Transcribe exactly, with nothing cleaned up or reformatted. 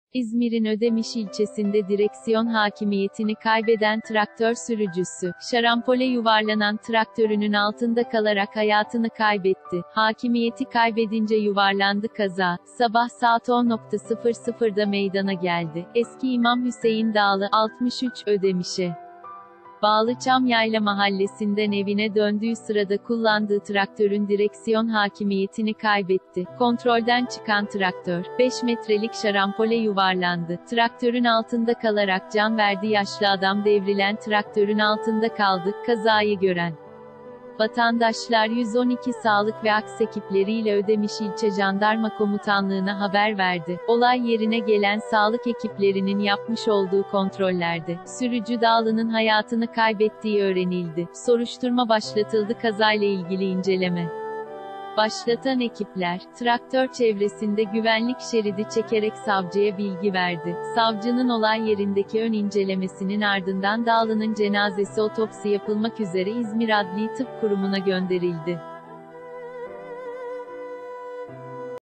İzmir'in Ödemiş ilçesinde direksiyon hakimiyetini kaybeden traktör sürücüsü, şarampole yuvarlanan traktörünün altında kalarak hayatını kaybetti. Hakimiyeti kaybedince yuvarlandı kaza. Sabah saat on sıfır sıfırda meydana geldi. Eski İmam Hüseyin Dağlı, altmış üç, Ödemiş'e bağlı Çamyayla mahallesinden evine döndüğü sırada kullandığı traktörün direksiyon hakimiyetini kaybetti. Kontrolden çıkan traktör, beş metrelik şarampole yuvarlandı. Traktörün altında kalarak can verdi. Yaşlı adam devrilen traktörün altında kaldı. Kazayı gören vatandaşlar yüz on iki sağlık ve aks ekipleriyle Ödemiş İlçe Jandarma Komutanlığı'na haber verdi. Olay yerine gelen sağlık ekiplerinin yapmış olduğu kontrollerde, sürücü Dağlı'nın hayatını kaybettiği öğrenildi. Soruşturma başlatıldı. Kazayla ilgili inceleme başlatan ekipler, traktör çevresinde güvenlik şeridi çekerek savcıya bilgi verdi. Savcının olay yerindeki ön incelemesinin ardından Dağlı'nın cenazesi otopsi yapılmak üzere İzmir Adli Tıp Kurumu'na gönderildi.